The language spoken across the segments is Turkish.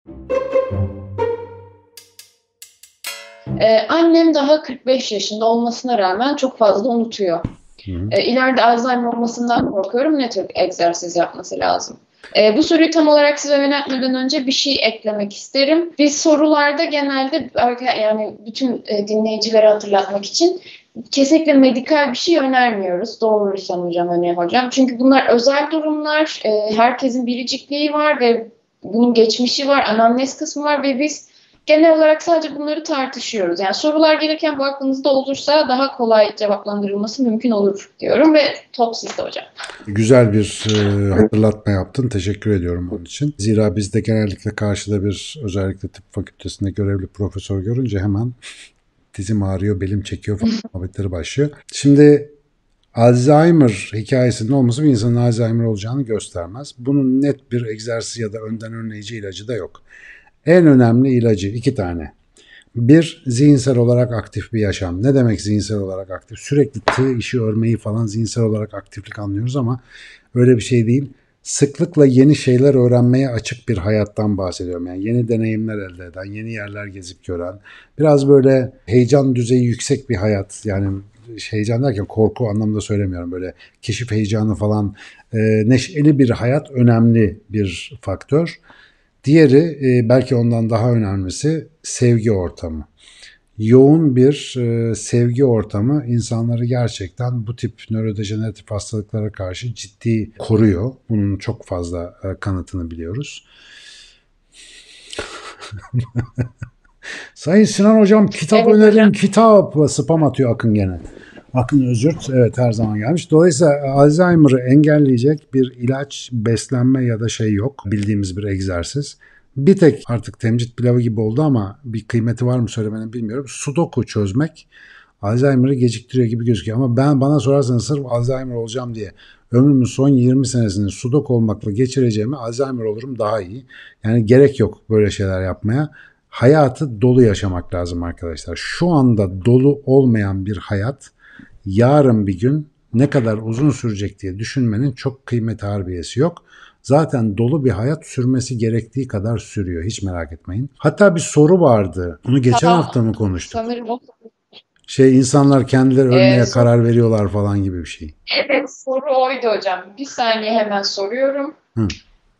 Annem daha 45 yaşında olmasına rağmen çok fazla unutuyor. Hı. İleride Alzheimer olmasından korkuyorum. Ne tür egzersiz yapması lazım? Bu soruyu tam olarak size yöneltmeden önce bir şey eklemek isterim. Biz sorularda genelde yani bütün dinleyicilere hatırlatmak için kesinlikle medikal bir şey önermiyoruz. Doğru sanacağım hani hocam. Çünkü bunlar özel durumlar. Herkesin biricikliği var ve bunun geçmişi var, anamnez kısmı var ve biz genel olarak sadece bunları tartışıyoruz. Yani sorular gelirken bu aklınızda olursa daha kolay cevaplandırılması mümkün olur diyorum ve top sizde hocam. Güzel bir hatırlatma yaptın. Teşekkür ediyorum onun için. Zira bizde genellikle karşıda bir özellikle tıp fakültesinde görevli profesör görünce hemen dizim ağrıyor, belim çekiyor falan muhabbetleri başlıyor. Şimdi Alzheimer hikayesinin olması bir insanın Alzheimer olacağını göstermez. Bunun net bir egzersiz ya da önden önleyici ilacı da yok. En önemli ilacı iki tane. Bir, zihinsel olarak aktif bir yaşam. Ne demek zihinsel olarak aktif? Sürekli tığ işi örmeyi falan zihinsel olarak aktiflik anlıyoruz ama öyle bir şey değil. Sıklıkla yeni şeyler öğrenmeye açık bir hayattan bahsediyorum. Yani yeni deneyimler elde eden, yeni yerler gezip gören, biraz böyle heyecan düzeyi yüksek bir hayat. Yani heyecan derken korku anlamında söylemiyorum. Böyle keşif heyecanı falan, neşeli bir hayat önemli bir faktör. Diğeri belki ondan daha önemlisi sevgi ortamı. Yoğun bir sevgi ortamı insanları gerçekten bu tip nörodejeneratif hastalıklara karşı ciddi koruyor. Bunun çok fazla kanıtını biliyoruz. Sayın Sinan Hocam kitap Evet hocam. önerin kitap spam atıyor Akın gene. Akın Özürt evet her zaman gelmiş. Dolayısıyla Alzheimer'ı engelleyecek bir ilaç, beslenme ya da şey yok. Bildiğimiz bir egzersiz. Bir tek artık temcit pilavı gibi oldu ama bir kıymeti var mı söylemenin bilmiyorum. Sudoku çözmek Alzheimer'ı geciktiriyor gibi gözüküyor. Ama bana sorarsanız sırf Alzheimer olacağım diye ömrümün son 20 senesini sudoku olmakla geçireceğimi Alzheimer olurum daha iyi. Yani gerek yok böyle şeyler yapmaya. Hayatı dolu yaşamak lazım arkadaşlar. Şu anda dolu olmayan bir hayat yarın bir gün ne kadar uzun sürecek diye düşünmenin çok kıymet harbiyesi yok. Zaten dolu bir hayat sürmesi gerektiği kadar sürüyor. Hiç merak etmeyin. Hatta bir soru vardı. Onu geçen Tamam. hafta mı konuştuk? Sanırım o İnsanlar kendileri e, ölmeye soru, karar veriyorlar falan gibi bir şey. evet soru oydu hocam. Bir saniye hemen soruyorum. Hı.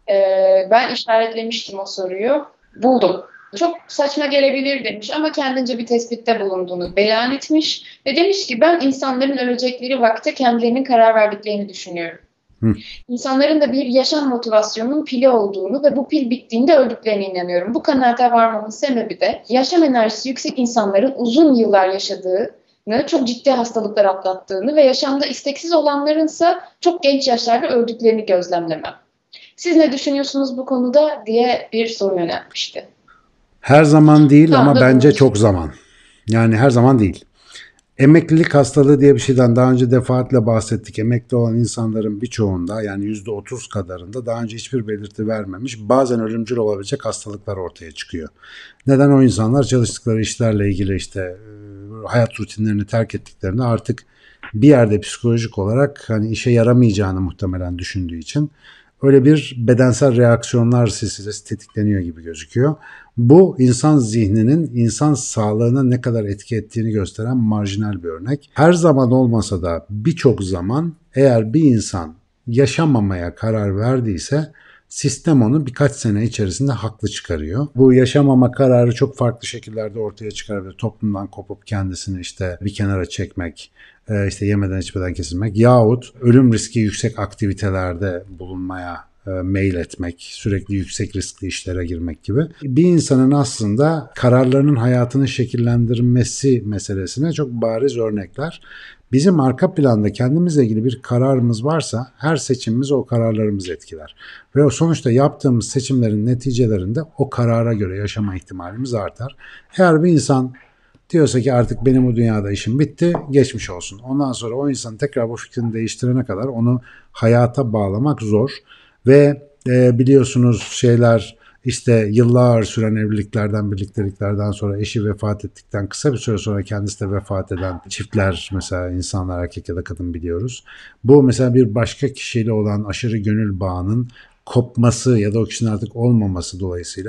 Ben işaretlemiştim o soruyu. Buldum. Çok saçma gelebilir demiş ama kendince bir tespitte bulunduğunu beyan etmiş ve demiş ki ben insanların ölecekleri vakte kendilerinin karar verdiklerini düşünüyorum. Hı. İnsanların da bir yaşam motivasyonunun pili olduğunu ve bu pil bittiğinde öldüklerine inanıyorum. Bu kanaate varmamın sebebi de yaşam enerjisi yüksek insanların uzun yıllar yaşadığını, çok ciddi hastalıklar atlattığını ve yaşamda isteksiz olanlarınsa çok genç yaşlarda öldüklerini gözlemlemem. Siz ne düşünüyorsunuz bu konuda diye bir soru yöneltmişti. Her zaman değil Tam ama da bunun bence çok üstüne. zaman. Yani her zaman değil. Emeklilik hastalığı diye bir şeyden daha önce defaatle bahsettik. Emekli olan insanların birçoğunda yani %30 kadarında daha önce hiçbir belirti vermemiş bazen ölümcül olabilecek hastalıklar ortaya çıkıyor. Neden? O insanlar çalıştıkları işlerle ilgili işte hayat rutinlerini terk ettiklerinde artık bir yerde psikolojik olarak hani işe yaramayacağını muhtemelen düşündüğü için öyle bir bedensel reaksiyonlar silsilesi tetikleniyor gibi gözüküyor. Bu insan zihninin insan sağlığına ne kadar etki ettiğini gösteren marjinal bir örnek. Her zaman olmasa da birçok zaman eğer bir insan yaşamamaya karar verdiyse sistem onu birkaç sene içerisinde haklı çıkarıyor. Bu yaşamama kararı çok farklı şekillerde ortaya çıkarabilir. Toplumdan kopup kendisini işte bir kenara çekmek, işte yemeden içmeden kesilmek yahut ölüm riski yüksek aktivitelerde bulunmaya mail etmek, sürekli yüksek riskli işlere girmek gibi. Bir insanın aslında kararlarının hayatını şekillendirmesi meselesine çok bariz örnekler. Bizim arka planda kendimizle ilgili bir kararımız varsa her seçimimiz o kararlarımızı etkiler. Ve o sonuçta yaptığımız seçimlerin neticelerinde o karara göre yaşama ihtimalimiz artar. Eğer bir insan diyorsa ki artık benim bu dünyada işim bitti, geçmiş olsun. Ondan sonra o insan tekrar bu fikrini değiştirene kadar onu hayata bağlamak zor. Ve biliyorsunuz şeyler işte yıllar süren evliliklerden, birlikteliklerden sonra eşi vefat ettikten kısa bir süre sonra kendisi de vefat eden çiftler mesela insanlar erkek ya da kadın biliyoruz. Bu mesela bir başka kişiyle olan aşırı gönül bağının kopması ya da o kişinin artık olmaması dolayısıyla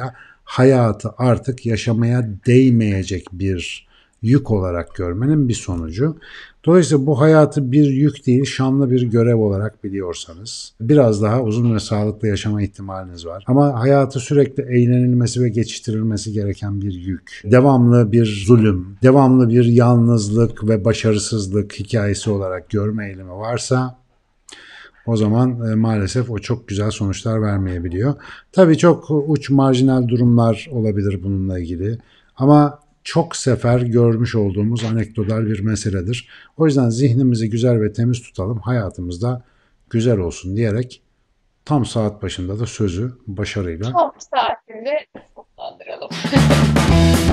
hayatı artık yaşamaya değmeyecek bir yük olarak görmenin bir sonucu. Dolayısıyla bu hayatı bir yük değil, şanlı bir görev olarak biliyorsanız biraz daha uzun ve sağlıklı yaşama ihtimaliniz var. Ama hayatı sürekli eğlenilmesi ve geçiştirilmesi gereken bir yük, devamlı bir zulüm, devamlı bir yalnızlık ve başarısızlık hikayesi olarak görme eğilimi varsa o zaman maalesef o çok güzel sonuçlar vermeyebiliyor. Tabii çok uç marjinal durumlar olabilir bununla ilgili ama çok sefer görmüş olduğumuz anekdotal bir meseledir. O yüzden zihnimizi güzel ve temiz tutalım, hayatımızda güzel olsun diyerek tam saat başında da sözü başarıyla Tam saatinde sonlandıralım.